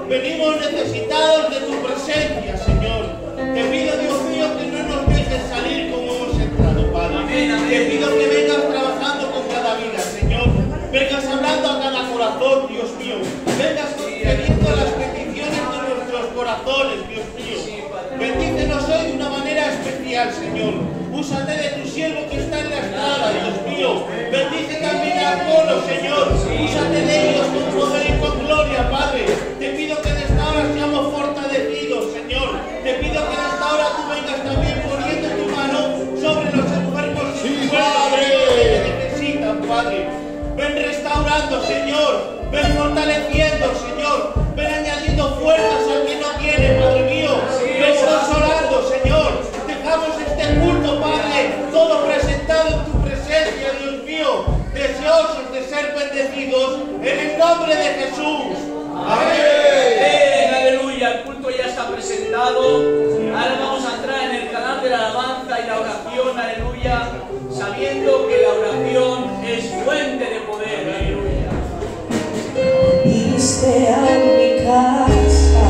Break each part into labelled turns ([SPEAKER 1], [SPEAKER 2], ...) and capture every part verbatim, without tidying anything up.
[SPEAKER 1] Venimos necesitados de tu presencia, Señor. Te pido, Dios mío, que no nos dejes salir como hemos entrado, Padre.
[SPEAKER 2] Amén, amén.
[SPEAKER 1] Te pido que vengas trabajando con cada vida, Señor. Vengas hablando a cada corazón, Dios mío. Vengas teniendo las peticiones de nuestros corazones, Dios mío. Bendícenos hoy de una manera especial, Señor. Úsate de tu siervo que está en la estrada, Dios mío. Bendice también a Apolo, Señor. Úsate de ellos con poder y con gloria, Padre. Te pido que en esta hora seamos fortalecidos, Señor. Te pido que en esta hora tú vengas también poniendo tu mano sobre los enfermos y
[SPEAKER 3] Sí,
[SPEAKER 1] enfermos
[SPEAKER 3] Padre.
[SPEAKER 1] que te necesitan, Padre. Ven restaurando, Señor. Ven fortaleciendo, Señor. Ven añadiendo fuerzas al que no tiene, Padre mío. Ven consolando, Señor. Dejamos este culto, Padre, todo presentado en tu presencia, Dios mío, deseosos de ser bendecidos en el nombre de Jesús. Amén.
[SPEAKER 2] Amén, aleluya, el culto ya está presentado. Ahora vamos a entrar en el canal de la alabanza y la oración, aleluya, sabiendo que la oración es fuente de poder, aleluya.
[SPEAKER 4] Viniste a mi casa,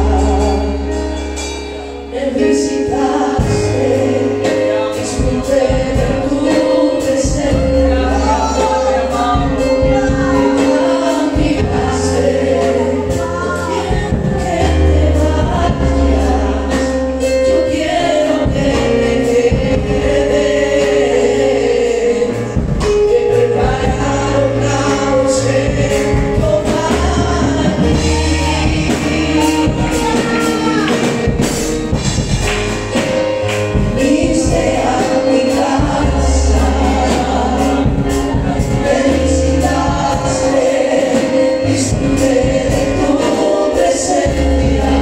[SPEAKER 4] me visitaste, disfruté de tu presencia, me cambiaste, quiero que te vayas, yo quiero que te quedes, he preparado un aposento para ti. Viniste a mi casa, me visitaste, disfruté de tu presencia,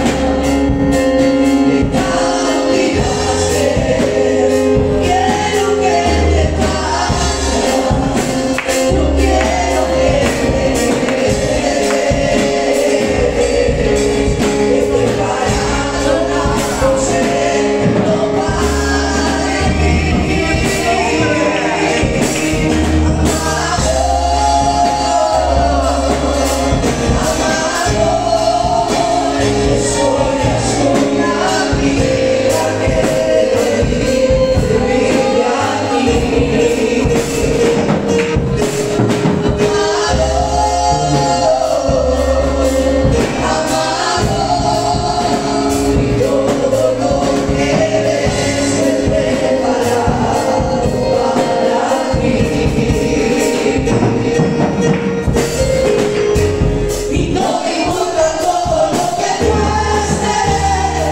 [SPEAKER 4] me cambiaste, quiero que te vayas, yo quiero que te quedes, he preparado un aposento para ti. Que soñas con la vida que vive aquí. Y todo lo que ves preparado para ti. Y no importa todo lo que tú estés,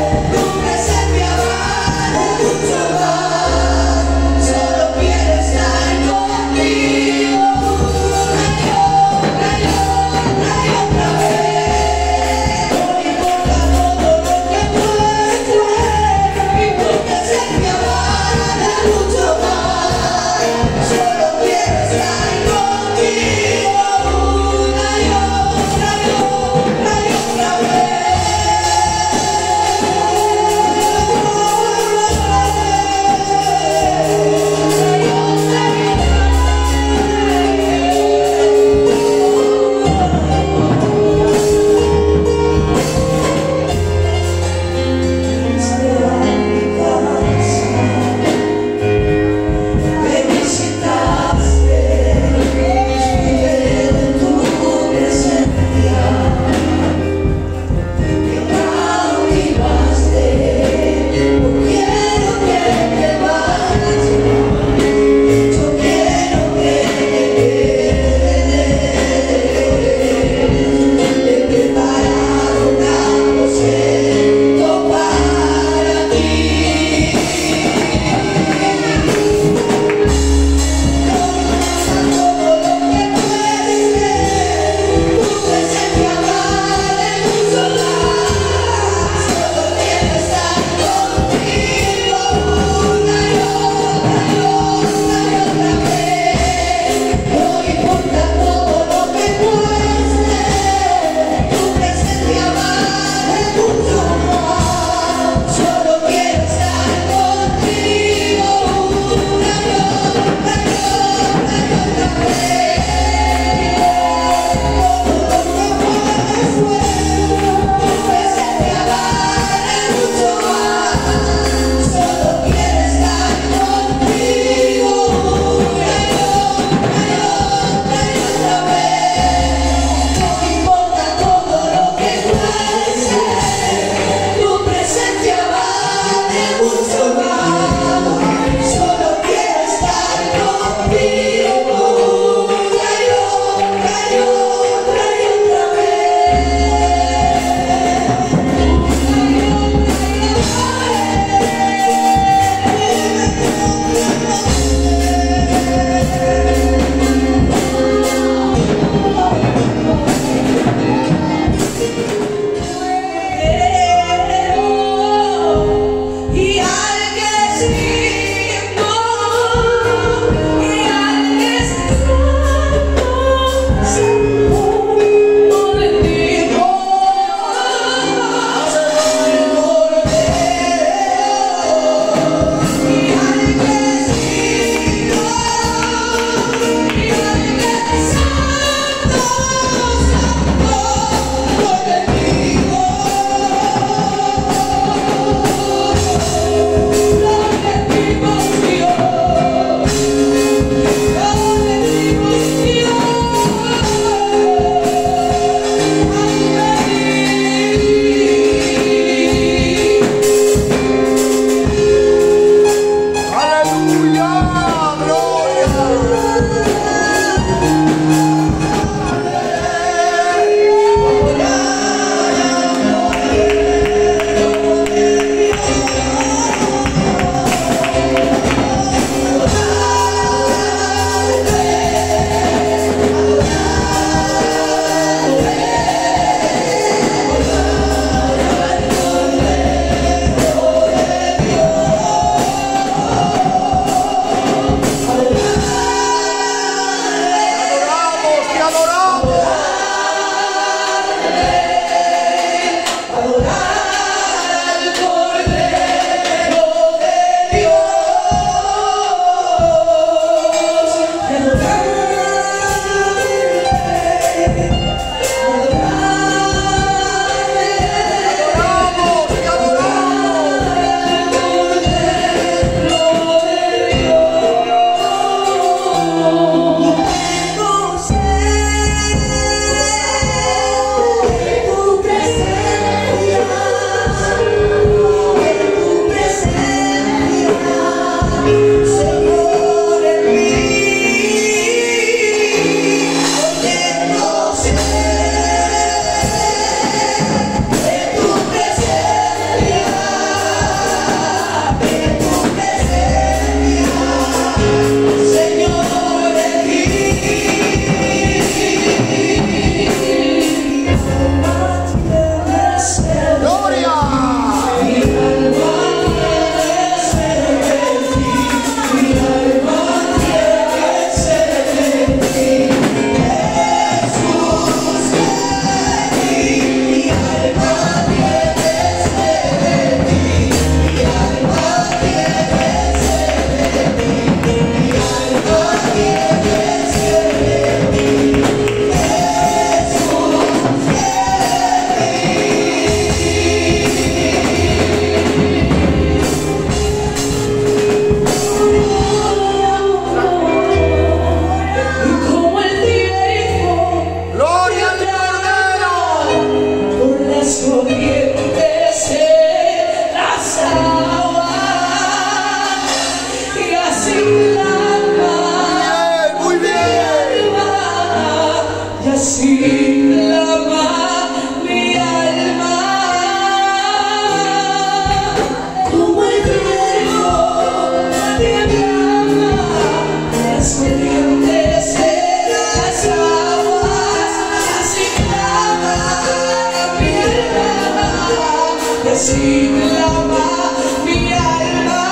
[SPEAKER 4] recíbela mi alma.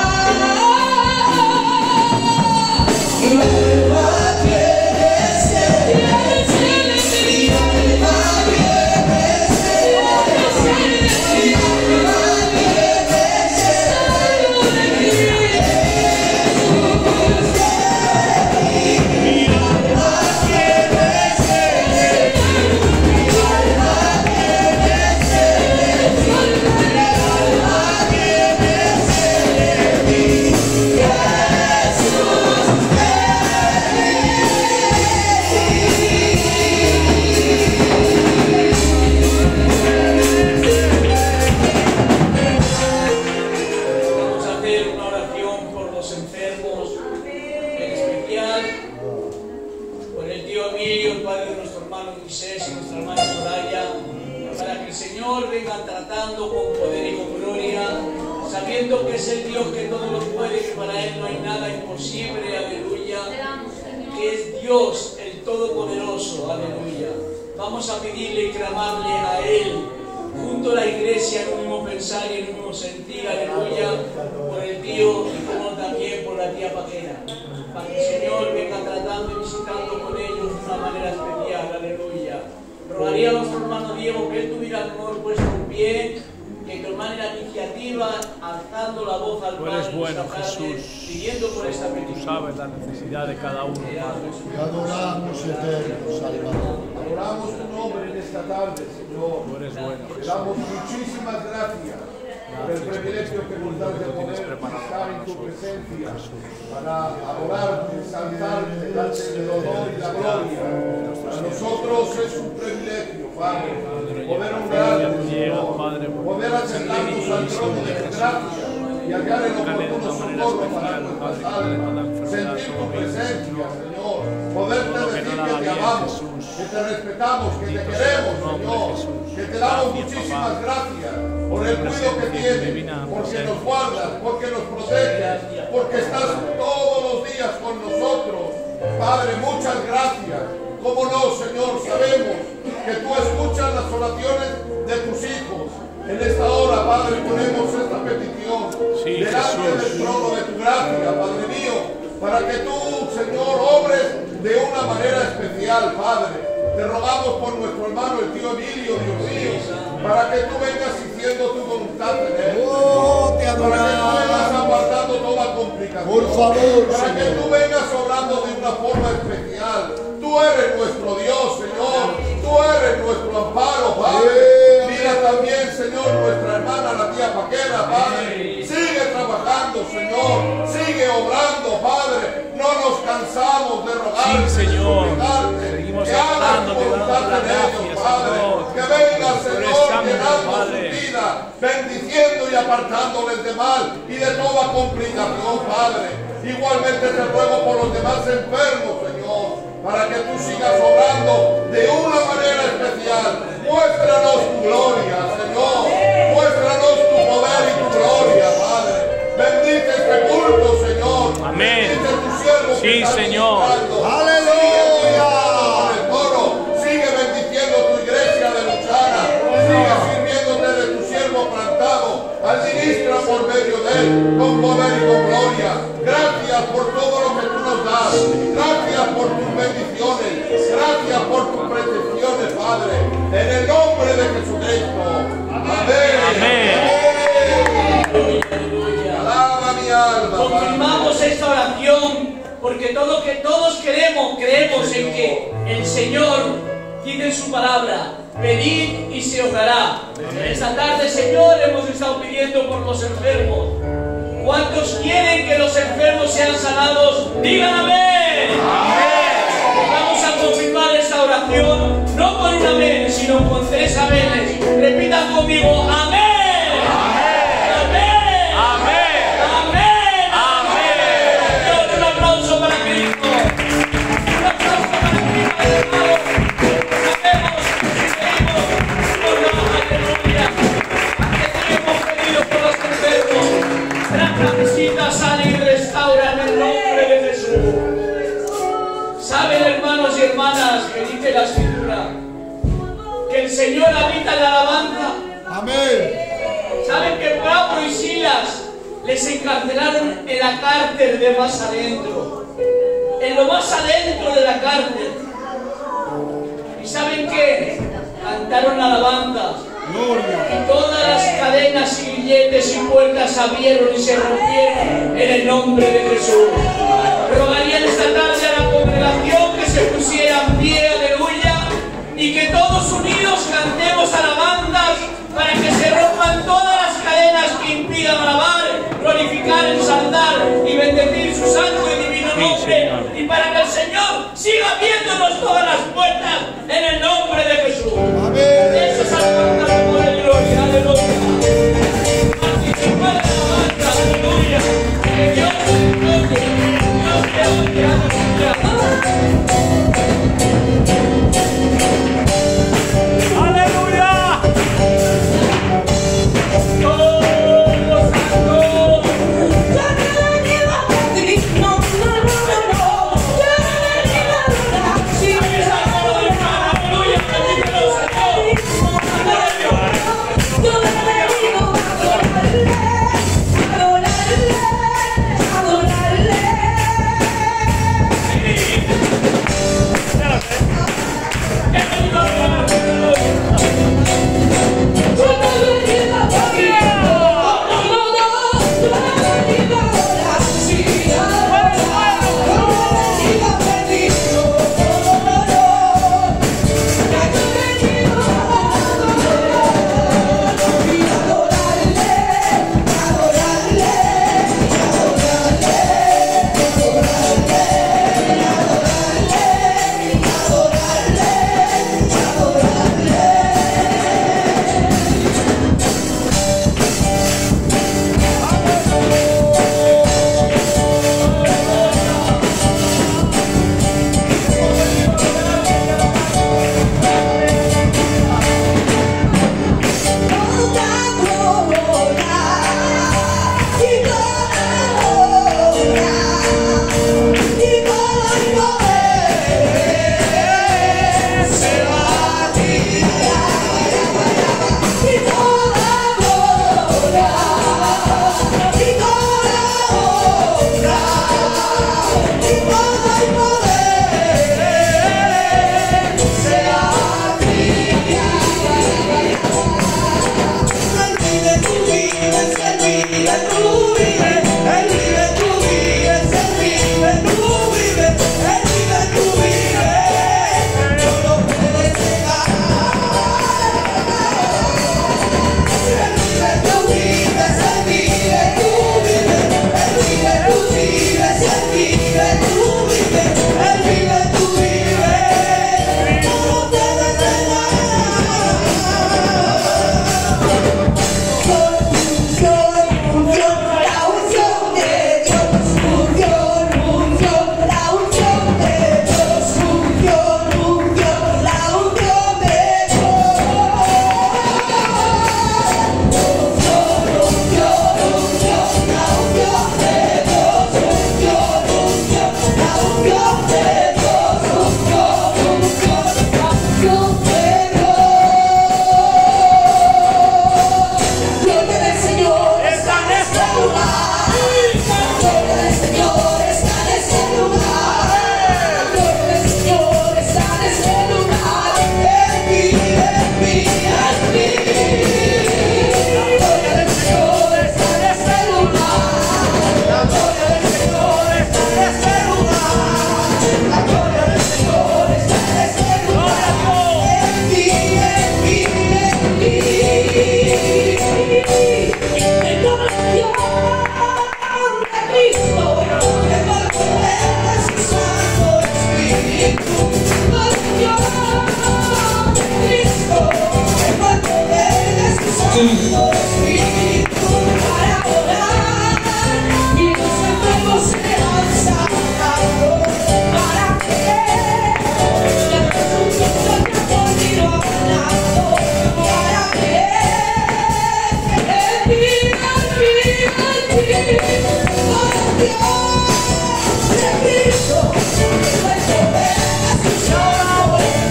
[SPEAKER 4] Mi alma quiere ser, mi alma quiere ser, mi alma quiere ser solo de ti. Mi alma quiere ser, mi alma quiere ser, mi alma quiere ser de ti.
[SPEAKER 2] Vamos a hacer una oración por los enfermos, en especial por el tío Emilio, el padre de nuestro hermano Moisés y nuestra hermana Soraya, para que el Señor venga tratando con poder y con gloria, sabiendo que es el Dios que todo lo puede, que para Él no hay nada imposible, aleluya, que es Dios el Todopoderoso, aleluya. Vamos a pedirle y clamarle a Él, junto a la iglesia, en un mismo pensar y en un mismo sentir, aleluya, por el tío y como también por la tía Paquera, para que el Señor venga tratando y visitando con ellos de una manera especial, aleluya. Rogaría a nuestro hermano Diego que él tuviera el honor puesto en pie, que tomara la iniciativa, alzando la voz al
[SPEAKER 3] Tú
[SPEAKER 2] Padre,
[SPEAKER 3] eres bueno,
[SPEAKER 2] esta tarde,
[SPEAKER 3] Jesús.
[SPEAKER 2] pidiendo por esta
[SPEAKER 3] Tú
[SPEAKER 2] petición.
[SPEAKER 3] sabes la necesidad de cada uno, Padre.
[SPEAKER 5] Te adoramos, eterno Salvador.
[SPEAKER 6] Adoramos tu nombre en esta tarde, Señor.
[SPEAKER 3] Tú eres bueno,
[SPEAKER 6] Te
[SPEAKER 3] Jesús.
[SPEAKER 6] damos muchísimas gracias por el privilegio que nos das de poder estar en tu presencia para adorarte, exaltarte, darte el honor y la gloria. Para nosotros es un privilegio, Padre, poder honrarte, Señor, poder acercarnos al trono de tu gracia y hallar el oportuno socorro para nuestras almas, sentir tu presencia, Señor, poderte decir que te amamos, que te respetamos, que te queremos, Señor, que te damos muchísimas gracias por el cuidado que tienes, porque nos guardas, porque nos proteges, porque estás todos los días con nosotros. Padre, muchas gracias. Cómo no, Señor, sabemos que tú escuchas las oraciones de tus hijos. En esta hora, Padre, ponemos esta petición
[SPEAKER 3] Sí,
[SPEAKER 6] delante
[SPEAKER 3] Jesús.
[SPEAKER 6] del trono de tu gracia, Padre mío, para que tú, Señor, obres de una manera especial, Padre. Te rogamos por nuestro hermano, el tío Emilio, Dios mío, para que tú vengas haciendo tu voluntad en él.
[SPEAKER 5] Oh, te
[SPEAKER 6] Para que tú vengas
[SPEAKER 5] adoramos.
[SPEAKER 6] apartando toda complicación.
[SPEAKER 5] Por favor,
[SPEAKER 6] Para que
[SPEAKER 5] Señor.
[SPEAKER 6] tú vengas obrando de una forma especial. Tú eres nuestro Dios, Señor. Tú eres nuestro amparo, Padre.
[SPEAKER 5] Yeah.
[SPEAKER 6] Mira también, Señor, nuestra hermana, la tía Paquera, Padre. Sigue trabajando, Señor. Sigue obrando, Padre. No nos cansamos de rogarte,
[SPEAKER 3] Sí, Señor.
[SPEAKER 6] de suplicarte,
[SPEAKER 3] Seguimos
[SPEAKER 6] que hagas tu
[SPEAKER 3] alabándote,
[SPEAKER 6] voluntad
[SPEAKER 3] dándote
[SPEAKER 6] en
[SPEAKER 3] las
[SPEAKER 6] ellos,
[SPEAKER 3] gracias,
[SPEAKER 6] Padre.
[SPEAKER 3] Señor.
[SPEAKER 6] Que venga,
[SPEAKER 3] Por
[SPEAKER 6] Señor,
[SPEAKER 3] esta mujer,
[SPEAKER 6] llenando su
[SPEAKER 3] Padre.
[SPEAKER 6] vida, bendiciendo y apartándoles de mal y de toda complicación, Padre. Igualmente te ruego por los demás enfermos, Señor, para que tú sigas obrando de una manera especial. Muéstranos tu gloria, Señor. Muéstranos tu poder y tu gloria, Padre. Bendice este culto, Señor.
[SPEAKER 3] Amén.
[SPEAKER 6] Bendice tu siervo que
[SPEAKER 3] Sí,
[SPEAKER 6] está
[SPEAKER 3] Señor.
[SPEAKER 6] ministrando.
[SPEAKER 5] Aleluya.
[SPEAKER 6] Sigue ministrando con el coro. Sigue bendiciendo tu iglesia de Luchana. Sigue sirviéndote de tu siervo plantado. Administra por medio de él con poder y con gloria. Gracias por todo lo que tú nos das. Gracias por tus bendiciones. Gracias por tus protecciones, Padre. En el nombre de Jesucristo. Amén.
[SPEAKER 3] Amén.
[SPEAKER 6] Alaba mi alma, Padre.
[SPEAKER 2] Confirmamos esta oración porque todo que todos queremos, creemos en que el Señor dice en su palabra: pedid y se os dará. Esta tarde, Señor, hemos estado pidiendo por los enfermos. ¿Cuántos quieren que los enfermos sean sanados? ¡Digan amén! Vamos a confirmar esta oración, no con un amén, sino con tres amenes. Repitan conmigo: amén. Amén.
[SPEAKER 3] Amén.
[SPEAKER 2] Amén.
[SPEAKER 3] Amén.
[SPEAKER 2] Dios, un aplauso para Cristo. Un aplauso para Cristo. Sabemos y seguimos por la aleluya. Antes hemos pedido por los enfermos. Trata, visita, sana y restaura en el nombre de Jesús. Saben, hermanos y hermanas, que dice la Escritura que el Señor habita en la alabanza.
[SPEAKER 5] Amén.
[SPEAKER 2] ¿Saben? les encarcelaron en la cárcel de más adentro, en lo más adentro de la cárcel. ¿Y saben qué? Cantaron alabanzas. Y todas las cadenas y billetes y puertas se abrieron y se rompieron en el nombre de Jesús. Rogarían esta tarde a la congregación que se pusiera en pie, aleluya, y que todos unidos cantemos alabanzas para que se rompan todas las cadenas que impidan alabar, glorificar, ensalzar y bendecir su santo y divino nombre, y para que el Señor siga abriéndonos todas las puertas en el nombre de Jesús. Eso es alabanza por el gloria, aleluya. Participar en la alabanza, aleluya. Que Dios te toque, Dios te oye, aleluya.
[SPEAKER 3] ¡Aleluya!
[SPEAKER 2] Todos santos.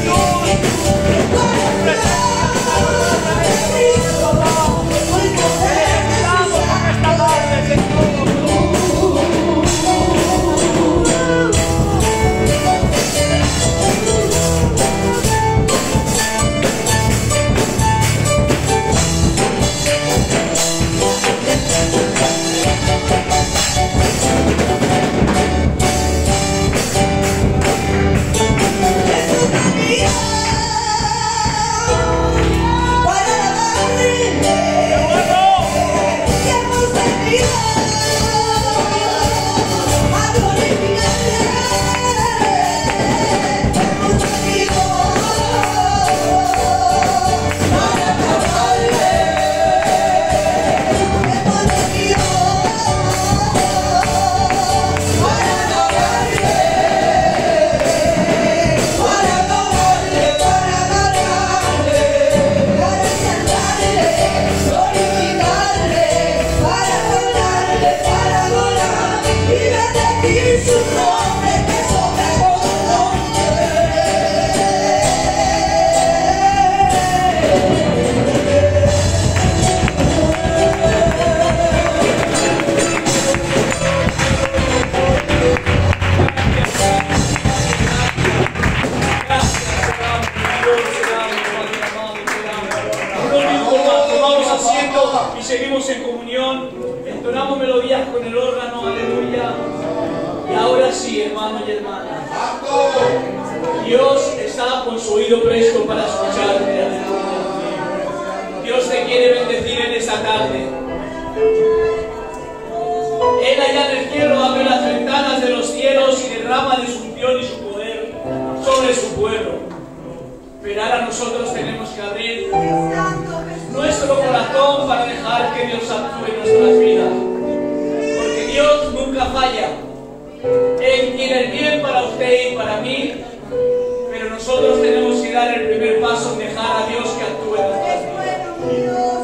[SPEAKER 4] Cristo,
[SPEAKER 2] asiento y seguimos en comunión. Entonamos melodías con el órgano, aleluya. Y ahora sí, hermanos y hermanas, Dios está con su oído presto para escucharte, aleluya. Dios te quiere bendecir en esta tarde. Él allá en el cielo abre las ventanas de los cielos y derrama de su unción y su poder sobre su pueblo. Pero ahora nosotros tenemos que abrir nuestro corazón para dejar que Dios actúe en nuestras vidas. Porque Dios nunca falla. Él quiere el bien para usted y para mí, pero nosotros tenemos que dar el primer paso en dejar a Dios que actúe en nuestras vidas.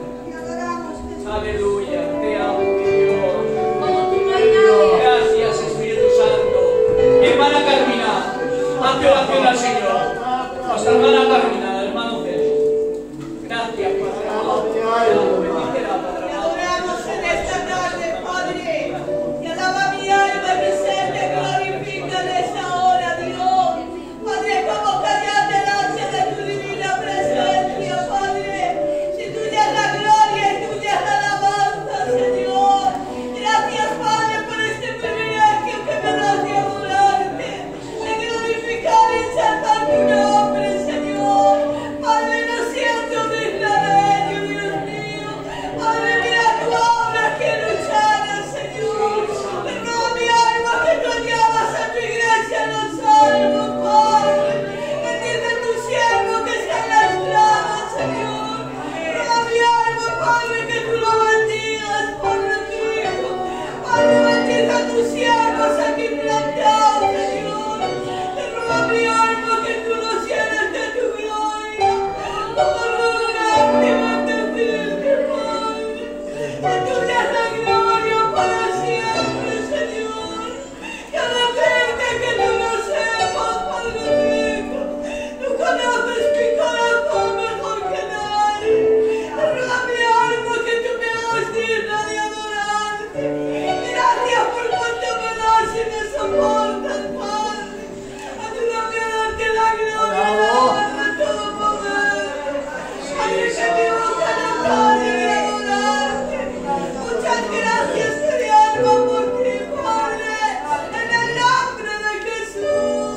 [SPEAKER 2] Aleluya, te amo, Dios. Gracias, Espíritu Santo. Hermana Carmina, hazte oración al Señor. Nuestra hermana Carmina, hermano César. Gracias, Padre amado. Bendícela, Padre amado.
[SPEAKER 7] Adoramos en esta tarde, Padre. Y alaba mi alma, mi ser te glorifica en esta hora, Dios. Padre, como callar delante de tu divina presencia, Padre. Si tuya es la gloria y tuya es la alabanza, Señor. Gracias, Padre, por este privilegio que me das de adorarte, de glorificar y exaltar tu nombre, Señor. Padre, no siento digna de ello, Dios mío. Padre, mira tu obra que luchara, Señor. Te ruego a mi alma que tú llamas a tu iglesia en los salvos, Padre. Bendice tu siervo que está en la estrada, Señor. Ruego a mi alma, Padre, que tú lo bendigas, Padre mío. Padre, bendice a tus siervos aquí plantados, Señor. Te ruego a mi alma que tú los llenes de tu gloria. Como lograrte bendecirte, Padre. Que tuya es la gloria para siempre, Señor. Cada gente que tú lo sepas, Padre mío. Tú conoces mi corazón mejor que nadie. Te ruego a mi alma que tú me hagas digna de adorarte. Gracias por cuanto me das y me soportas, Padre. Ayúdame a darte la gloria y la honra de todo poder. Padre, que mi boca no pare de adorarte. Muchas gracias, mi alma, por ti, Padre. En el nombre de Jesús.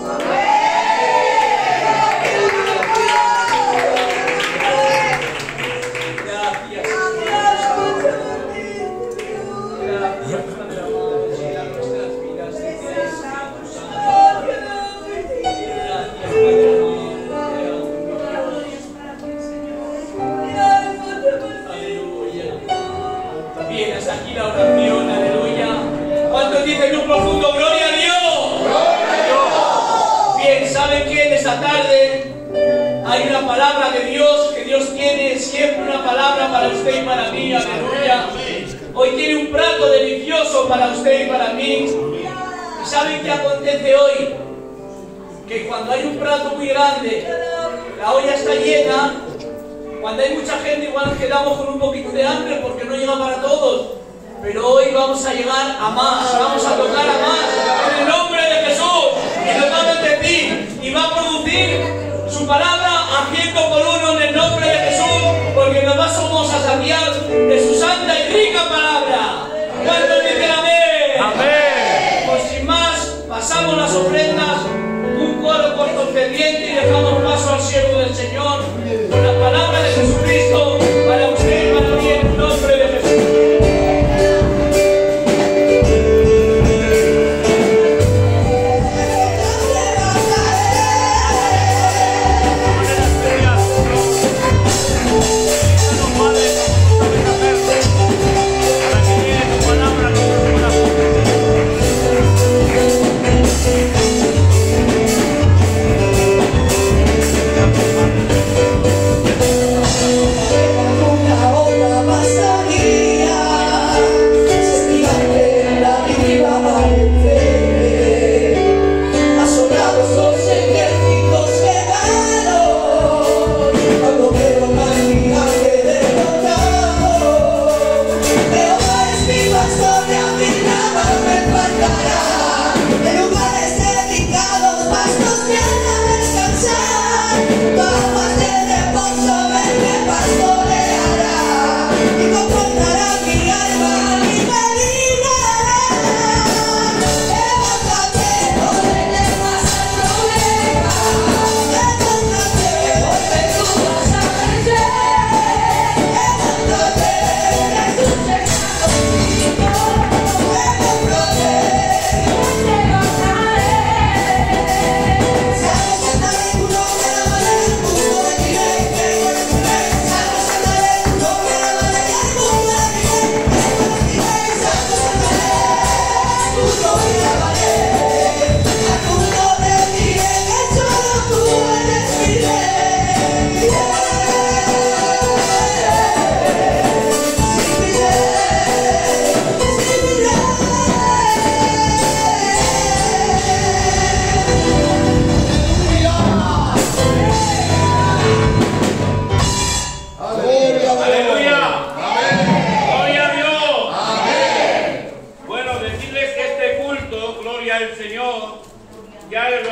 [SPEAKER 2] Gracias,
[SPEAKER 7] Gracias, mucho bendito, Dios.
[SPEAKER 2] gracias, Padre amado. Llena nuestras vidas de ti, Espíritu Santo.
[SPEAKER 7] Oh, que no me digas.
[SPEAKER 2] Gracias, Padre amado. Te amo, mi Dios.
[SPEAKER 7] Mi alma te bendice.
[SPEAKER 2] Aleluya. Bien, hasta aquí la oración, aleluya. ¿Cuántos dicen un profundo gloria a Dios? Bien, ¿saben qué? En esta tarde hay una palabra de Dios, que Dios tiene siempre una palabra para usted y para mí, aleluya. Hoy tiene un plato delicioso para usted y para mí. ¿Y saben qué acontece hoy? Que cuando hay un plato muy grande, la olla está llena. Cuando hay mucha gente igual nos quedamos con un poquito de hambre porque no llega para todos. Pero hoy vamos a llegar a más, vamos a tocar a más. En el nombre de Jesús. Y nos va a bendecir y va a producir su palabra a ciento por uno en el nombre de Jesús. Porque nos vamos a saciar de su santa y rica palabra. ¿Cuántos dicen amén?
[SPEAKER 3] Amén.
[SPEAKER 2] Pues sin más, pasamos las ofrendas, un coro corto ferviente y dejamos paso al siervo del Señor con la palabra de Jesucristo para usted y para mí en el nombre de Jesús.
[SPEAKER 3] Para que llegue tu palabra a nuestro corazón.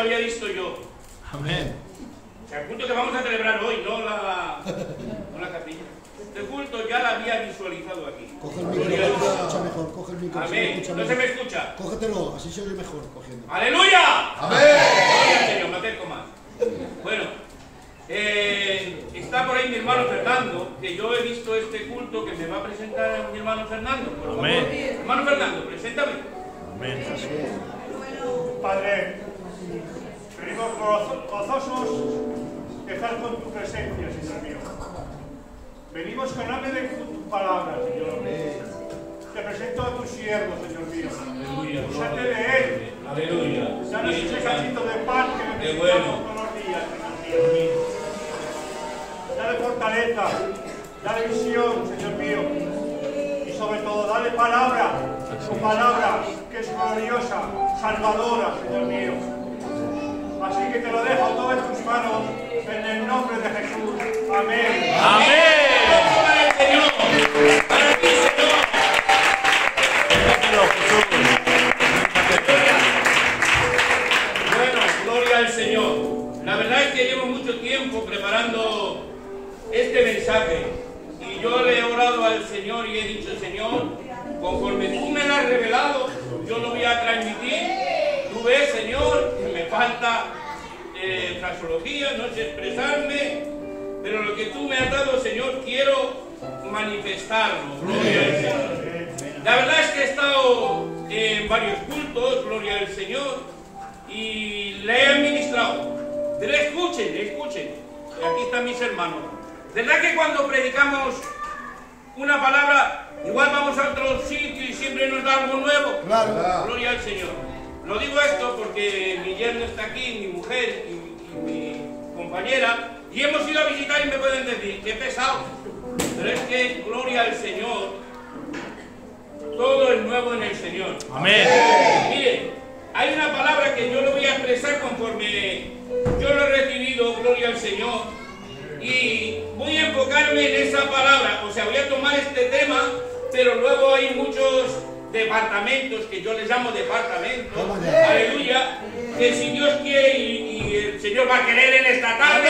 [SPEAKER 8] había visto yo.
[SPEAKER 3] Amén.
[SPEAKER 8] O sea, el culto que vamos a celebrar hoy, no la, no la capilla. Este culto ya la había visualizado aquí.
[SPEAKER 5] Coge el micro, se escucha mejor, coge el micro.
[SPEAKER 8] Amén. No se me escucha.
[SPEAKER 5] Cógetelo, así se oye mejor cogiendo.
[SPEAKER 8] ¡Aleluya!
[SPEAKER 6] Amén.
[SPEAKER 8] Gloria al Señor, me acerco más. Bueno, eh, está por ahí mi hermano Fernando, que yo he visto este culto que me va a presentar mi hermano Fernando. Por favor.
[SPEAKER 3] Amén.
[SPEAKER 8] Hermano Fernando, preséntame.
[SPEAKER 3] Amén.
[SPEAKER 9] Padre, venimos gozo- gozosos de estar con tu presencia, Señor mío. Venimos con hambre de tu palabra, Señor. Te presento a tu siervo, Señor mío.
[SPEAKER 8] Aleluya.
[SPEAKER 9] Úsate de él.
[SPEAKER 8] Aleluya.
[SPEAKER 9] Danos ese cachito de pan que necesitamos
[SPEAKER 8] bueno.
[SPEAKER 9] todos los días, Señor mío. Dale fortaleza, dale visión, Señor mío. Y sobre todo, dale palabra, tu palabra que es gloriosa, salvadora, Señor mío. Así que te lo dejo todo en tus manos, en el nombre de Jesús. Amén.
[SPEAKER 3] Amén.
[SPEAKER 8] Para el Señor. Para ti, Señor. Bueno, gloria al Señor. La verdad es que llevo mucho tiempo preparando este mensaje y yo le he orado al Señor y he dicho, Señor, conforme tú me lo has revelado, yo lo voy a transmitir. Tú ves, Señor, que me falta eh, fraseología, no sé expresarme, pero lo que tú me has dado, Señor, quiero manifestarlo. Gloria al Señor. La verdad es que he estado en varios cultos, gloria al Señor, y le he administrado. Pero escuchen, escuchen, aquí están mis hermanos. ¿Verdad que cuando predicamos una palabra, igual vamos a otro sitio y siempre nos da algo nuevo?
[SPEAKER 5] Claro.
[SPEAKER 8] Gloria al Señor. Lo digo esto porque mi yerno está aquí, mi mujer y, y mi compañera, y hemos ido a visitar y me pueden decir, qué pesado. Pero es que, gloria al Señor, todo es nuevo en el Señor.
[SPEAKER 3] Amén.
[SPEAKER 8] Miren, hay una palabra que yo lo voy a expresar conforme yo lo he recibido, gloria al Señor, y voy a enfocarme en esa palabra. O sea, voy a tomar este tema, pero luego hay muchos departamentos, que yo les llamo departamentos, aleluya, que si Dios quiere y, y el Señor va a querer en esta tarde,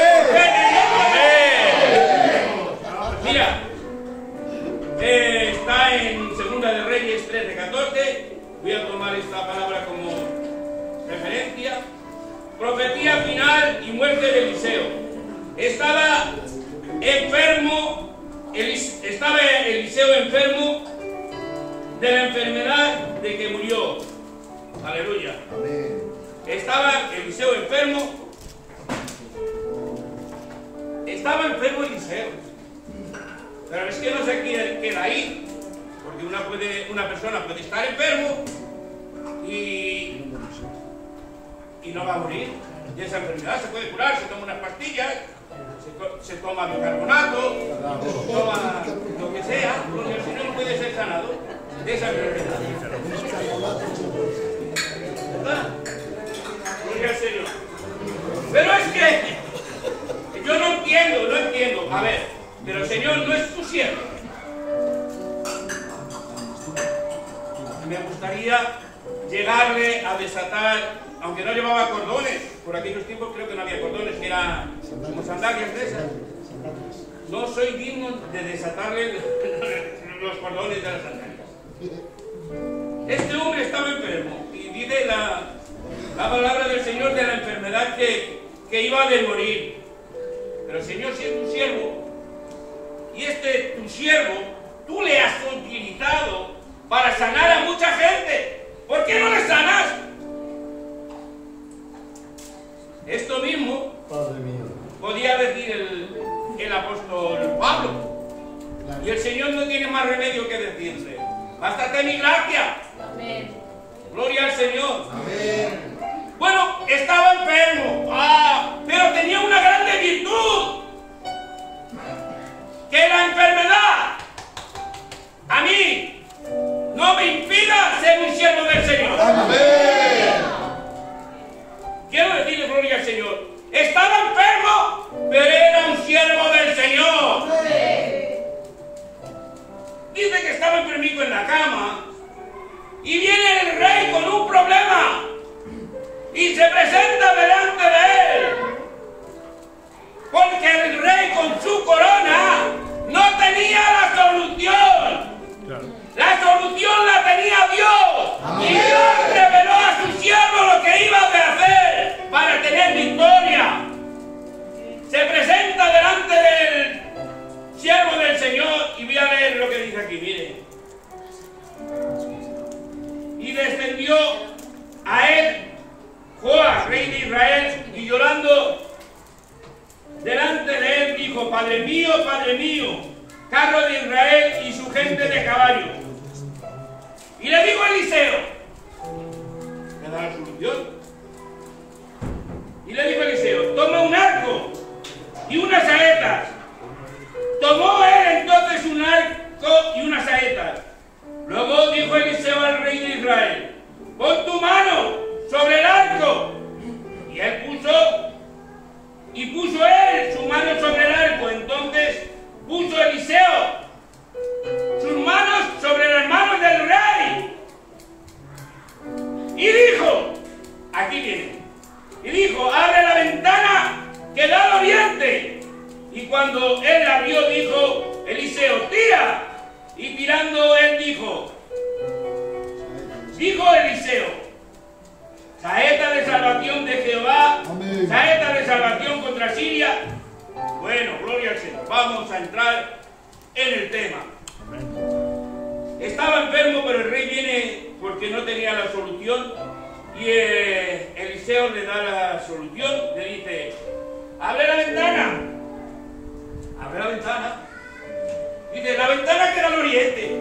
[SPEAKER 8] pues, mira, eh, está en Segunda de Reyes trece catorce, voy a tomar esta palabra como referencia. Profecía final y muerte de Eliseo. Estaba enfermo, Elis, estaba Eliseo enfermo de la enfermedad de que murió. Aleluya.
[SPEAKER 5] Amén.
[SPEAKER 8] Estaba Eliseo enfermo. Estaba enfermo Eliseo. Pero es que no se queda, queda ahí. Porque una, puede, una persona puede estar enfermo y, y no va a morir. Y esa enfermedad se puede curar, se toma unas pastillas, se, se toma bicarbonato, se toma lo que sea, porque el Señor no puede ser sanado de esa enfermedad. ¿Verdad? Gloria al Señor. Pero es que yo no entiendo, no entiendo. A ver, pero el Señor no es tu siervo. Me gustaría llegarle a desatar, aunque no llevaba cordones, por aquellos tiempos creo que no había cordones, que eran como sandalias de esas. No soy digno de desatarle los cordones de las sandalias. Este hombre estaba enfermo y dice la, la palabra del Señor de la enfermedad que, que iba a de morir. Pero el Señor, si es tu siervo, y este tu siervo, tú le has utilizado para sanar a mucha gente. ¿Por qué no le sanas? Esto mismo
[SPEAKER 5] Padre mío.
[SPEAKER 8] podía decir el, el apóstol Pablo. Y el Señor no tiene más remedio que decirle: bástate mi gracia.
[SPEAKER 7] Amén.
[SPEAKER 8] Gloria al Señor.
[SPEAKER 6] Amén.
[SPEAKER 8] Bueno, estaba enfermo, ah, pero tenía una grande virtud, que la enfermedad a mí no me impida ser un siervo del Señor.
[SPEAKER 6] Amén.
[SPEAKER 8] Quiero decirle, gloria al Señor, estaba enfermo, pero era un siervo del Señor. Dice que estaba enfermico en la cama y viene el rey con un problema. y se presenta delante de él. Porque el rey con su corona no tenía la solución. La solución la tenía Dios.
[SPEAKER 4] Amén.
[SPEAKER 8] Y Dios reveló a su siervo lo que iba a hacer para tener victoria. Se presenta delante del siervo del Señor y voy a leer lo que dice aquí, mire. Y descendió a él Joás, rey de Israel, y llorando delante de él dijo: Padre mío, Padre mío, carro de Israel y su gente de caballo. Y le dijo Eliseo, ¿me da la solución? Y le dijo Eliseo: toma un arco y unas saetas. Tomó él entonces un arco y unas saetas. Luego dijo Eliseo al rey de Israel: pon tu mano sobre el arco. Y él puso, y puso él su mano sobre el arco. Entonces puso Eliseo sus manos sobre las manos del rey. Y dijo, aquí viene, y dijo: abre la ventana que da al oriente. Y cuando él la abrió, dijo Eliseo: tira. Y tirando él dijo, dijo Eliseo: saeta de salvación de Jehová,
[SPEAKER 5] Amén.
[SPEAKER 8] saeta de salvación contra Siria. Bueno, gloria al Señor. Vamos a entrar en el tema. Estaba enfermo, pero el rey viene porque no tenía la solución. Y eh, Eliseo le da la solución. Le dice: abre la ventana. Abre la ventana. Dice: la ventana que da al oriente.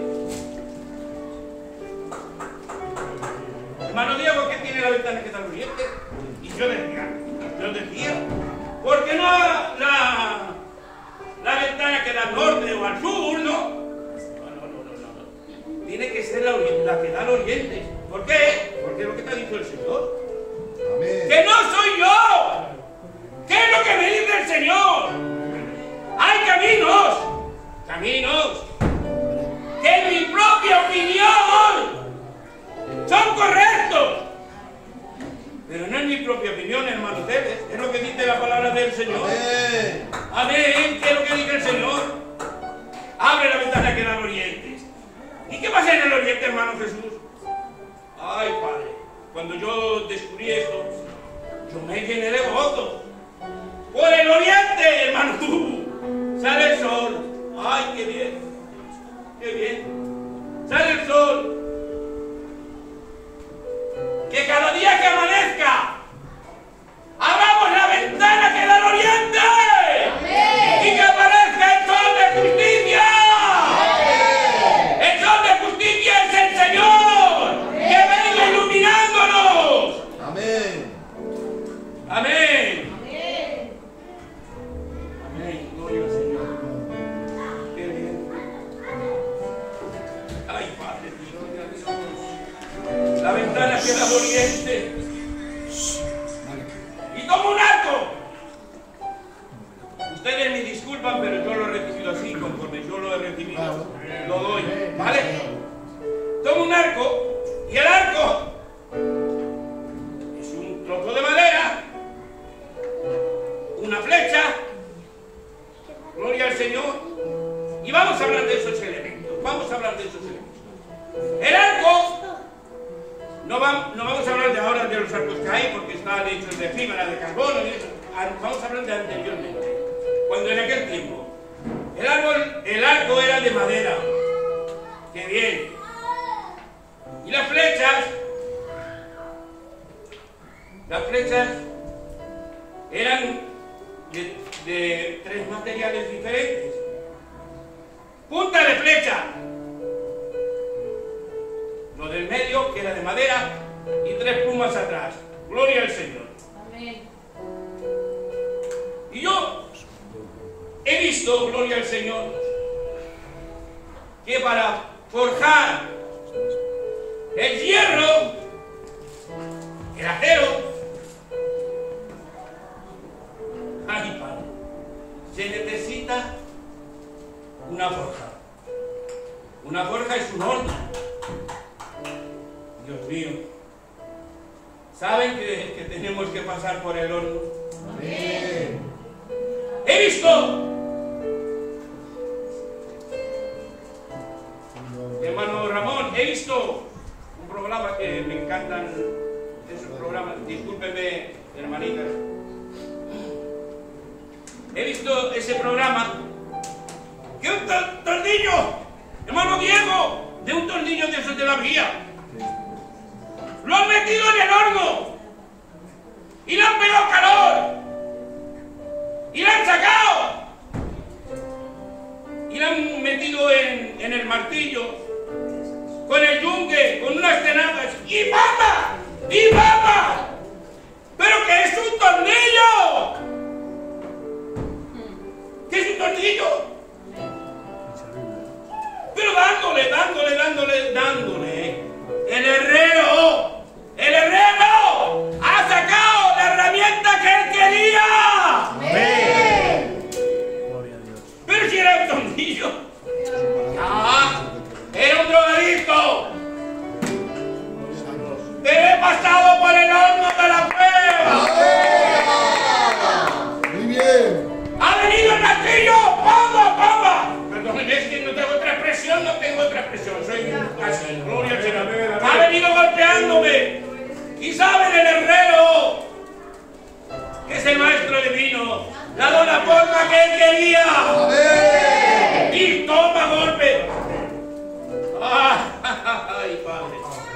[SPEAKER 8] Hermano Diego, ¿qué tiene la ventana que da al oriente? Y yo decía, yo decía, ¿por qué no la, la ventana que da al norte o al sur, no? No, no, no, no, no. Tiene que ser la, la que da al oriente. ¿Por qué? Porque es lo que te ha dicho el Señor.
[SPEAKER 5] Amén.
[SPEAKER 8] ¡Que no soy yo! ¿Qué es lo que me dice el Señor? Hay caminos, caminos, que en mi propia opinión son correctos. Pero no es mi propia opinión, hermanos, es lo que dice la palabra del Señor.
[SPEAKER 5] Amén.
[SPEAKER 8] Amén. ¿Qué es lo que dice el Señor? Abre la ventana que da al oriente. ¿Y qué pasa en el oriente, hermano Jesús? Ay, Padre, cuando yo descubrí esto, yo me llené de gozo. Por el oriente, hermano, tú, sale el sol. Ay, qué bien, qué bien. Sale el sol. Que cada día que amanezca, abramos la ventana que da al oriente.
[SPEAKER 7] Amén.
[SPEAKER 8] Y que aparezca el sol de justicia. El sol de justicia es el Señor, que venga iluminándonos.
[SPEAKER 5] Amén.
[SPEAKER 8] Amén. Amén. Gloria al Señor. Qué bien. Ay, Padre, gloria a Dios. La ventana que da al oriente. Y toma un arco. Ustedes me disculpan, pero yo lo he recibido así, conforme yo lo he recibido, lo doy, ¿vale? Toma un arco, y el arco es un trozo de madera, una flecha, gloria al Señor, y vamos a hablar de esos elementos, vamos a hablar de esos elementos. El arco, no, va, no vamos a hablar de ahora de los arcos que hay, porque están hechos de fibra, de carbono, y eso. Vamos a hablar de anteriormente. Cuando en aquel tiempo el, árbol, el arco era de madera. ¡Qué bien! Y las flechas, las flechas eran de, de tres materiales diferentes. Punta de flecha, lo del medio, que era de madera, y tres plumas atrás. Gloria al Señor.
[SPEAKER 7] Amén.
[SPEAKER 8] Y yo he visto, gloria al Señor, que para forjar el hierro, el acero, ay, Padre, se necesita una forja. Una forja es un horno. Dios mío, saben que, que tenemos que pasar por el horno.
[SPEAKER 6] Amén.
[SPEAKER 8] He visto, hermano Ramón, he visto un programa que me encantan esos programas, discúlpeme, hermanita. He visto ese programa que un tor- tornillo, hermano Diego, de un tornillo de esos de la vía, lo han metido en el horno y le han pegado calor y le han sacado y le han metido en, en el martillo con el yunque, con unas tenazas y ¡papa! ¡Y papa! ¡Pero que es un tornillo! ¿Qué es un tornillo? Pero dándole, dándole, dándole, dándole. El herrero, el herrero ha sacado la herramienta que él quería.
[SPEAKER 6] Amén.
[SPEAKER 8] Pero si era un tornillo. Ah, era un drogadicto. Pero he pasado por el horno de la prueba.
[SPEAKER 6] Muy bien.
[SPEAKER 8] ¡Ha venido el martillo! ¡Pamba, pamba! Perdónenme, es que no tengo otra expresión, no tengo otra expresión. Soy así, gloria al Señor. Ha venido golpeándome. Y saben, el herrero, que es el maestro divino, le ha dado la forma que él quería.
[SPEAKER 6] Amén.
[SPEAKER 8] Y toma golpe. ¡Ay, Padre!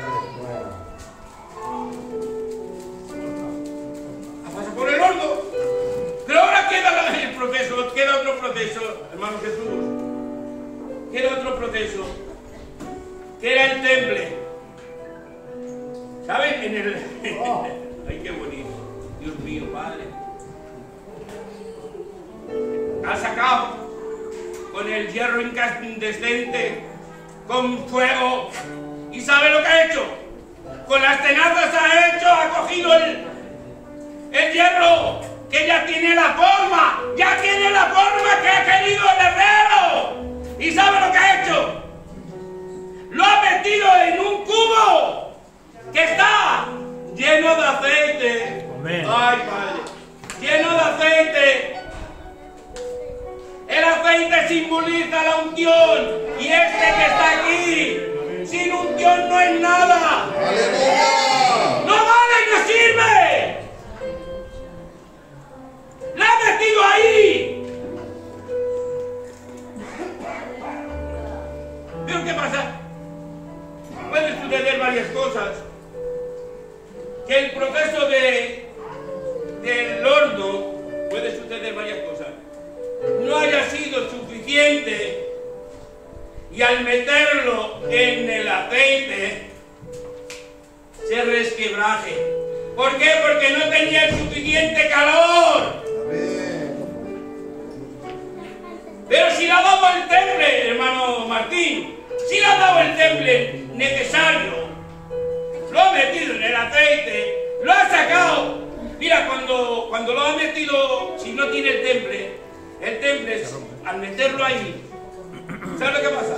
[SPEAKER 8] Ha pasado por el horno. Pero ahora queda el proceso, queda otro proceso, hermano Jesús. Queda otro proceso, que era el temple. ¿Saben? En el... Ay, qué bonito. Dios mío, Padre. Ha sacado con el hierro incandescente, con fuego. ¿Y sabe lo que ha hecho? Con las tenazas ha hecho, ha cogido el, el hierro, que ya tiene la forma, ya tiene la forma que ha querido el herrero. ¿Y sabe lo que ha hecho? Lo ha metido en un cubo que está lleno de aceite.
[SPEAKER 3] Amén.
[SPEAKER 8] Ay, Padre, lleno de aceite. El aceite simboliza la unción y este que está aquí, sin unción no es nada.
[SPEAKER 6] Aleluya.
[SPEAKER 8] ¡No vale, no sirve! ¡La ha metido ahí! ¿Pero qué pasa? Pueden suceder varias cosas. Que el proceso de, del horno puede suceder varias cosas. No haya sido suficiente y al meterlo en el aceite se resquebraje. ¿Por qué? Porque no tenía el suficiente calor.
[SPEAKER 6] Amén.
[SPEAKER 8] Pero si le ha dado el temple, hermano Martín, si le ha dado el temple necesario, lo ha metido en el aceite, lo ha sacado. Mira, cuando, cuando lo ha metido, si no tiene el temple, el temple, al meterlo ahí, ¿sabes lo que pasa?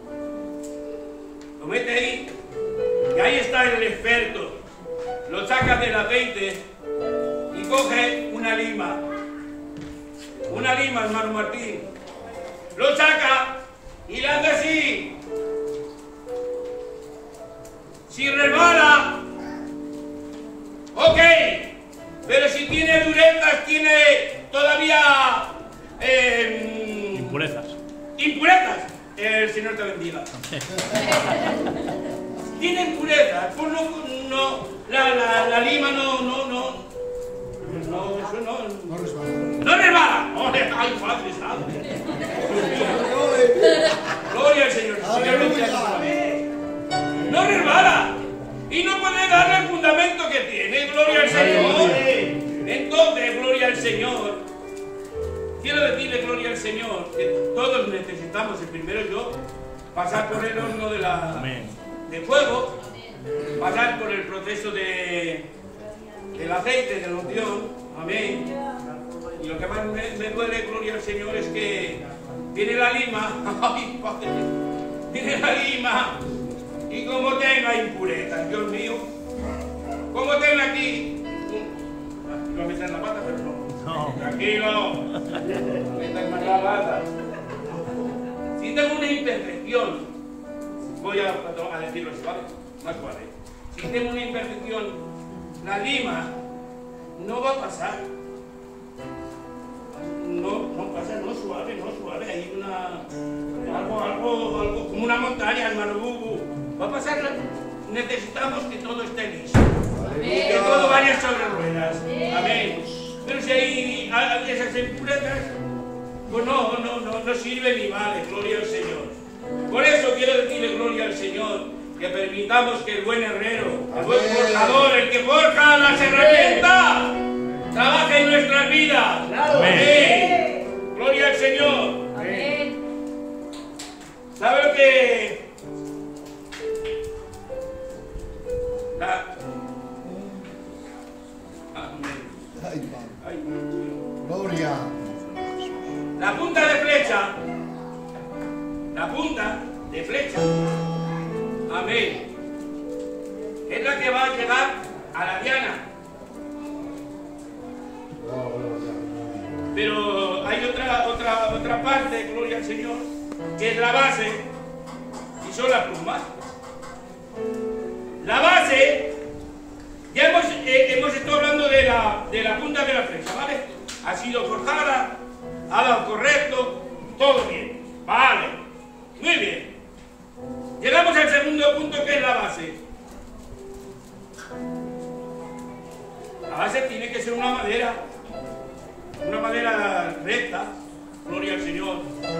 [SPEAKER 8] Lo mete ahí y ahí está el experto. Lo saca del aceite y coge una lima. Una lima, hermano Martín. Lo saca y le hace así. Si resbala, ok. Pero si tiene durezas, tiene todavía eh,
[SPEAKER 3] Impurezas.
[SPEAKER 8] impurezas. El Señor te bendiga. Tiene impurezas. Pues no, no, la, la, la lima no, no, no. No, eso no.
[SPEAKER 6] No resbala.
[SPEAKER 8] No resbala. Ay, Padre Santo. Gloria al Señor. Señor bendiga. No resbala. Y no puede darle el fundamento que tiene. Gloria al Señor. Entonces, gloria al Señor. Quiero decirle, gloria al Señor, que todos necesitamos, el primero yo, pasar por el horno de, la, de fuego, pasar por el proceso de, del aceite, de la unción. Amén. Y lo que más me, me duele, gloria al Señor, es que viene la lima. Ay, Padre. Viene la lima. Y como tenga impurezas, Dios mío, como tengo aquí, iba a meter la pata, pero no.
[SPEAKER 3] No.
[SPEAKER 8] Tranquilo, metas más la pata. Si tengo una imperfección, voy a, a decirlo suave, más suave. Si tengo una imperfección, la lima no va a pasar. No, no pasa, no suave, no suave. Hay una, algo, algo, algo, como una montaña, hermano Bubu. Va a pasar, necesitamos que todo esté liso. Que todo vaya sobre ruedas. Amén. Pero si hay esas impurezas, pues no, no, no, no sirve ni vale, gloria al Señor. Por eso quiero decirle gloria al Señor, que permitamos que el buen herrero, el buen forjador, el que forja las herramientas, trabaje en nuestras vidas. Amén. Gloria al Señor.
[SPEAKER 7] Amén.
[SPEAKER 8] ¿Sabe lo que? La... Amén.
[SPEAKER 5] Ay, Padre.
[SPEAKER 8] Ay.
[SPEAKER 5] Gloria.
[SPEAKER 8] La punta de flecha, la punta de flecha, amén, es la que va a llegar a la diana. Pero hay otra, otra, otra parte, gloria al Señor, que es la base y son las plumas. La base, ya hemos, eh, hemos estado hablando de la, de la punta de la flecha, ¿vale? Ha sido forjada, ha dado correcto, todo bien, vale, muy bien. Llegamos al segundo punto, que es la base. La base tiene que ser una madera, una madera recta, gloria al Señor.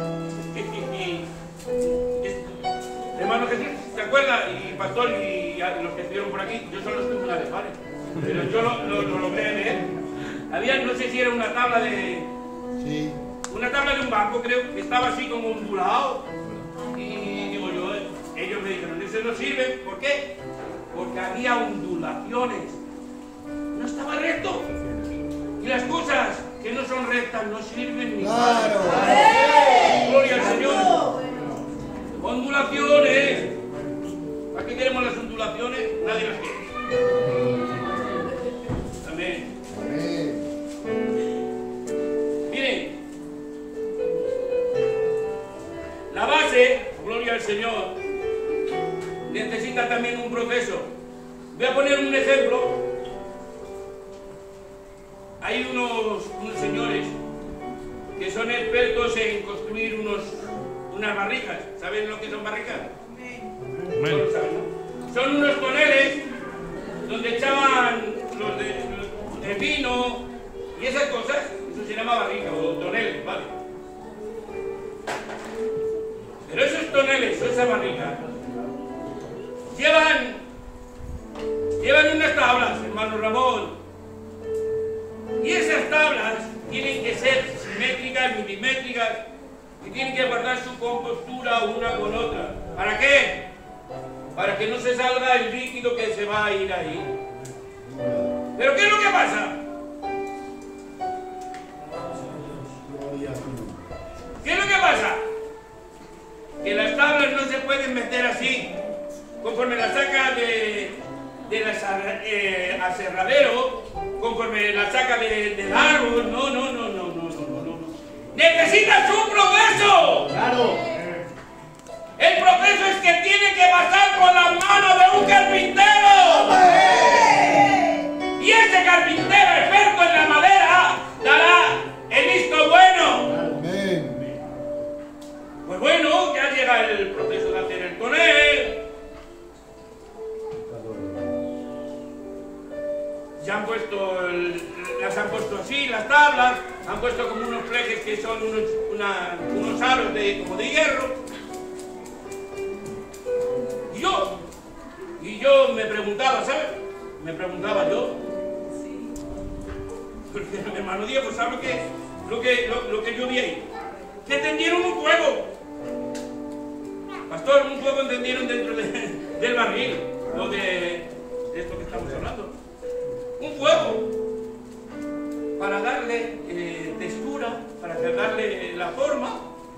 [SPEAKER 8] Hermano Jesús, ¿te acuerdas? Y pastor, y los que estuvieron por aquí, yo son los tribunales, ¿vale? Pero yo lo, lo, lo logré leer. Había, no sé si era una tabla de...
[SPEAKER 5] Sí.
[SPEAKER 8] Una tabla de un banco, creo, que estaba así como ondulado. Y digo yo, eh, ellos me dijeron, eso no sirve. ¿Por qué? Porque había ondulaciones. No estaba recto. Y las cosas que no son rectas no sirven ni nada.
[SPEAKER 5] Claro.
[SPEAKER 8] Gloria al Señor. Ondulaciones. ¿Para qué queremos las ondulaciones? Nadie las quiere. Amén.
[SPEAKER 5] Amén.
[SPEAKER 8] Miren, la base, gloria al Señor, necesita también un proceso. Voy a poner un ejemplo. Hay unos, unos señores que son expertos en construir unos, unas barricas. ¿Saben lo que son barricas? No lo saben, ¿no? Son unos toneles donde echaban los de, los de vino y esas cosas. Eso se llama barrica o toneles, ¿vale? Pero esos toneles o esa barrica llevan, llevan unas tablas, hermano Ramón. Y esas tablas tienen que ser simétricas, milimétricas, y tienen que guardar su compostura una con otra. ¿Para qué? Para que no se salga el líquido que se va a ir ahí. ¿Pero qué es lo que pasa? ¿Qué es lo que pasa? Que las tablas no se pueden meter así, conforme las saca de, de la eh, aserradero, conforme la saca de, del árbol. No, no, no, no, no, no, no, no. ¡Necesitas un proceso!
[SPEAKER 1] Claro.
[SPEAKER 8] El proceso es que tiene que pasar por la mano de un carpintero. Y ese carpintero experto en la madera dará el visto bueno.
[SPEAKER 5] Amén.
[SPEAKER 8] Pues bueno, ya llega el proceso de hacer el tonel. Ya han puesto, el, las han puesto así, las tablas, han puesto como unos flejes que son unos, una, unos aros de, como de hierro. Y yo, y yo me preguntaba, ¿sabes? Me preguntaba yo. Porque mi hermano Diego, ¿sabes lo que, lo que, lo, lo que yo vi ahí? Que tendieron un fuego. Pastor, un fuego encendieron dentro de, del barril, o de, de esto que estamos hablando. Un fuego para darle eh, textura, para darle la forma.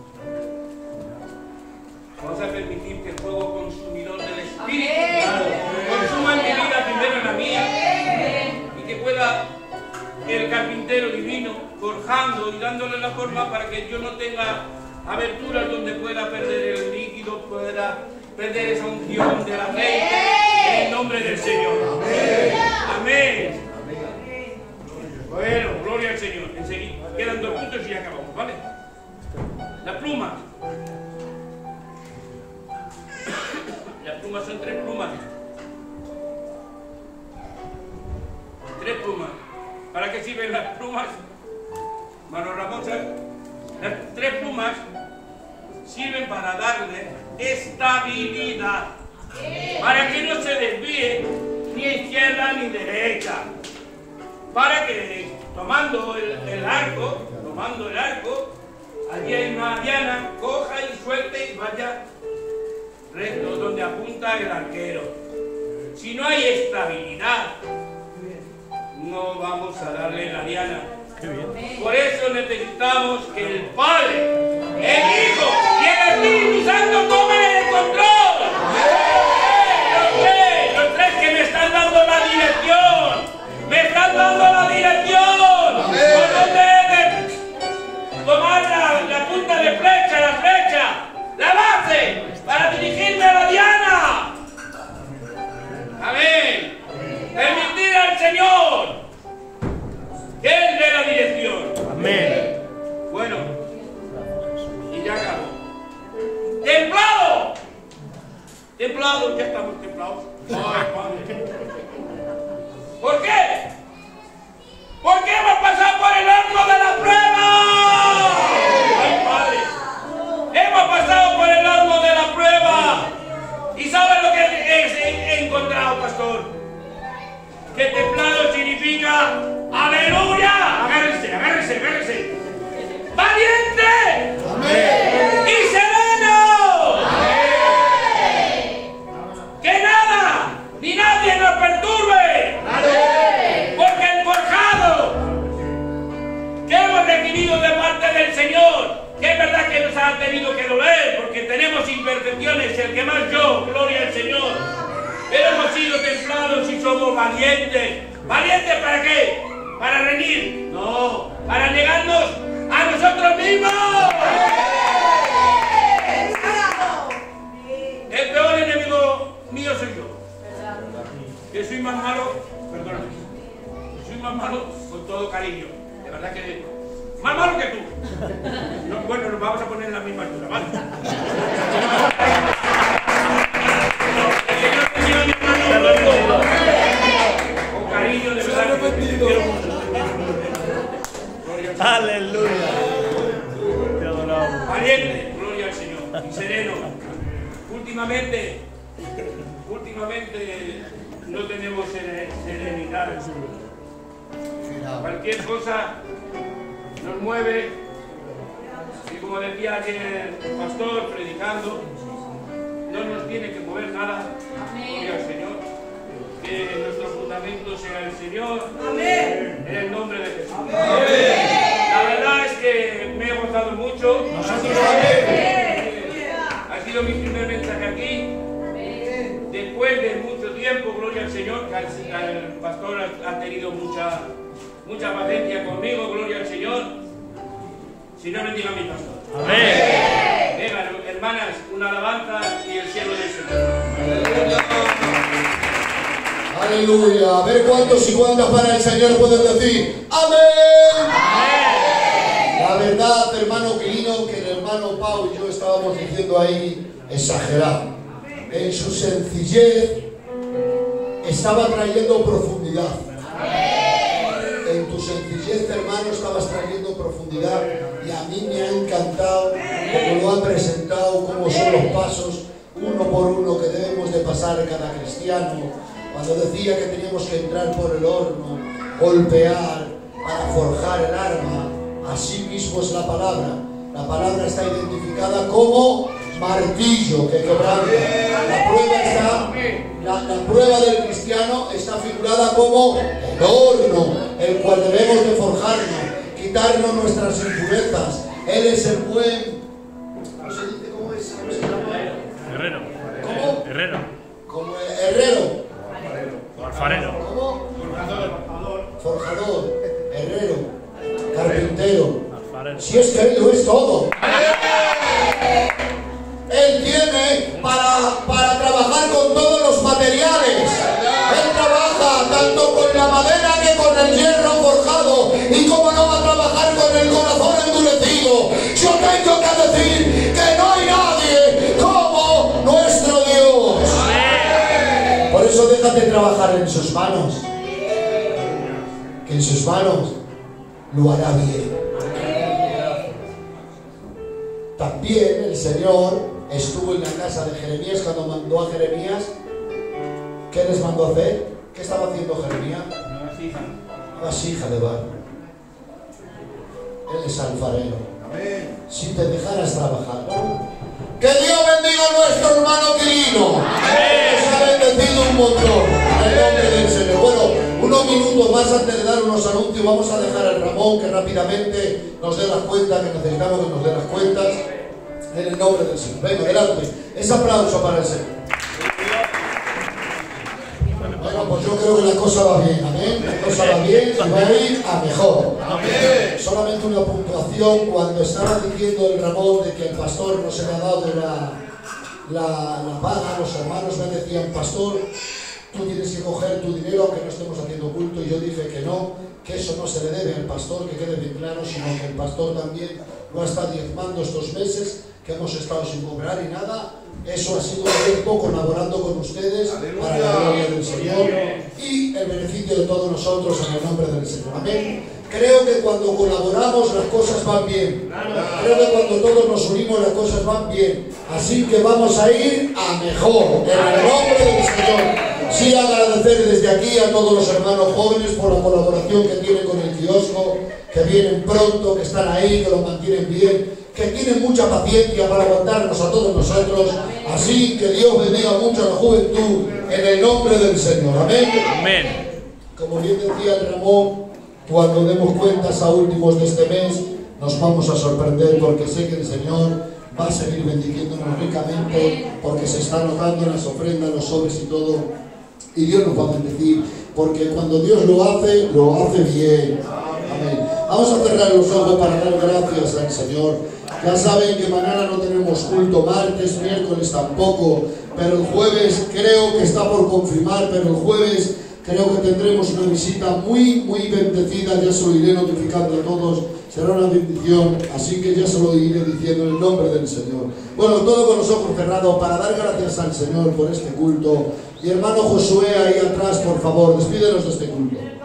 [SPEAKER 8] Vamos a permitir que el fuego consumidor del Espíritu
[SPEAKER 7] Amén.
[SPEAKER 8] consuma en mi vida, primero en la mía. pueda el carpintero divino forjando y dándole la forma para que yo no tenga aberturas donde pueda perder el líquido, pueda perder esa unción del aceite, en el nombre del Señor. Amén. Bueno, gloria al Señor. Enseguida quedan dos puntos y ya acabamos, ¿vale? Las plumas. Las plumas son tres plumas. Tres plumas. ¿Para qué sirven las plumas? Mano Ramosa. Las tres plumas sirven para darle estabilidad, para que no se desvíe ni izquierda ni derecha, para que tomando el, el arco, tomando el arco, allí hay una diana, coja y suelte y vaya recto donde apunta el arquero. Si no hay estabilidad, no vamos a darle la diana. Por eso necesitamos que el Padre, el Hijo y el Espíritu Santo tomen el control. Los tres, los tres que me están dando la dirección, me están dando la dirección. Por donde tomar la, la punta de flecha, la flecha, la base, para dirigirme a la diana. Amén. Permitir al Señor que Él dé la dirección.
[SPEAKER 3] Amén.
[SPEAKER 8] Bueno, y ya acabo. ¡Templado! Templado, ya estamos templados. Ay, Padre. ¿Por qué? Porque hemos pasado por el horno de la prueba. Ay, Padre. Hemos pasado por el horno de la prueba. ¿Y sabes lo que he, he, he encontrado, pastor? Que templado significa ¡aleluya! Agárrense, agárrense, agárrense. ¡Valiente! ¡Amén! ¡Y sereno! ¡Amén! ¡Que nada ni nadie nos perturbe! ¡Amén! Porque el forjado que hemos recibido de parte del Señor, que es verdad que nos ha tenido que doler, porque tenemos imperfecciones, el que más yo, gloria al Señor. Pero hemos sido templados y somos valientes. ¿Valientes para qué? ¿Para reñir? No, para negarnos a nosotros mismos. El peor enemigo mío soy yo. Que soy más malo, perdóname, soy más malo con todo cariño. De verdad que más malo que tú. No, bueno, nos vamos a poner en la misma altura, ¿vale? Con cariño, de verdad.
[SPEAKER 3] Aleluya. Te adoramos.
[SPEAKER 8] Valiente, gloria al Señor. Y sereno. Últimamente, últimamente no tenemos serenidad. Cualquier cosa nos mueve. Y como decía ayer el pastor predicando, no nos tiene que mover nada. Gloria al Señor. Que nuestro fundamento sea el Señor. Amén. En el nombre de Jesús. Amén. La verdad es que me he gozado mucho. Nosotros ha sido mi primer mensaje aquí. Después de mucho tiempo, gloria al Señor, que el pastor ha tenido mucha, mucha paciencia conmigo, gloria al Señor. Si no, bendiga a mi pastor.
[SPEAKER 3] Amén.
[SPEAKER 8] Venga, hermanas, una alabanza y el cielo del Señor.
[SPEAKER 5] Aleluya. A ver cuántos y cuántas para el Señor pueden decir amén. Amén. La verdad, hermano Quirino, que el hermano Pau y yo estábamos diciendo ahí exagerado. En su sencillez estaba trayendo profundidad. En tu sencillez, hermano, estabas trayendo profundidad. Y a mí me ha encantado cómo lo ha presentado, cómo son los pasos, uno por uno, que debemos de pasar cada cristiano. Cuando decía que teníamos que entrar por el horno, golpear para forjar el arma, así mismo es la palabra. La palabra está identificada como martillo que quebranta. La prueba, está, la, la prueba del cristiano está figurada como el horno, el cual debemos de forjarnos, quitarnos nuestras impurezas. Él es el buen... ¿Cómo se dice? ¿Cómo es? ¿Cómo se llama?
[SPEAKER 3] Herrero.
[SPEAKER 5] ¿Cómo?
[SPEAKER 3] Herrero.
[SPEAKER 5] Como el herrero.
[SPEAKER 3] O alfarero.
[SPEAKER 5] ¿Cómo?
[SPEAKER 9] Forjador.
[SPEAKER 5] Forjador. Si es que Él lo es todo. Él tiene para, para trabajar con todos los materiales. Él trabaja tanto con la madera que con el hierro forjado. Y como no va a trabajar con el corazón endurecido. Yo tengo que decir que no hay nadie como nuestro Dios. Por eso déjate trabajar en sus manos. Que en sus manos lo hará bien. También el Señor estuvo en la casa de Jeremías cuando mandó a Jeremías. ¿Qué les mandó a hacer? ¿Qué estaba haciendo Jeremías?
[SPEAKER 8] Una vasija.
[SPEAKER 5] Una vasija de barro. Él es alfarero.
[SPEAKER 6] Amén.
[SPEAKER 5] Si te dejaras trabajar. Que Dios bendiga a nuestro hermano Quirino. Nos ha bendecido un montón. En el nombre del Señor. Bueno, unos minutos más antes de dar unos anuncios, vamos a dejar al Ramón que rápidamente nos dé las cuentas, que necesitamos que nos dé las cuentas. En el nombre del Señor. Venga, adelante. Ese aplauso para el Señor. Bueno, pues yo creo que la cosa va bien, amén. La cosa va bien y va a ir a mejor. Amén. Solamente una puntuación. Cuando estaba diciendo el Ramón de que el pastor no se le ha dado la, la, la paga, los hermanos me decían, pastor, tú tienes que coger tu dinero aunque no estemos haciendo culto, y yo dije que no, que eso no se le debe al pastor, que quede bien claro, sino que el pastor también no está diezmando estos meses que hemos estado sin cobrar y nada. Eso ha sido un tiempo colaborando con ustedes. ¡Aleluya! Para la gloria del Señor y el beneficio de todos nosotros en el nombre del Señor. Amén. Creo que cuando colaboramos las cosas van bien. Creo que cuando todos nos unimos las cosas van bien. Así que vamos a ir a mejor en el nombre del Señor. Sí, agradecer desde aquí a todos los hermanos jóvenes por la colaboración que tienen con el kiosco, que vienen pronto, que están ahí, que lo mantienen bien, que tienen mucha paciencia para aguantarnos a todos nosotros. Así que Dios bendiga mucho a la juventud en el nombre del Señor. Amén.
[SPEAKER 3] Amén.
[SPEAKER 5] Como bien decía el Ramón, cuando demos cuentas a últimos de este mes, nos vamos a sorprender, porque sé que el Señor va a seguir bendiciéndonos ricamente, porque se está notando en las ofrendas, los sobres y todo. Y Dios nos va a bendecir, porque cuando Dios lo hace, lo hace bien. Amén. Vamos a cerrar los ojos para dar gracias al Señor. Ya saben que mañana no tenemos culto, martes, miércoles tampoco, pero el jueves creo que está por confirmar, pero el jueves creo que tendremos una visita muy, muy bendecida. Ya se lo iré notificando a todos. Será una bendición, así que ya se lo iré diciendo en el nombre del Señor. Bueno, todo con los ojos cerrados para dar gracias al Señor por este culto. Y hermano Josué, ahí atrás, por favor, despídenos de este culto.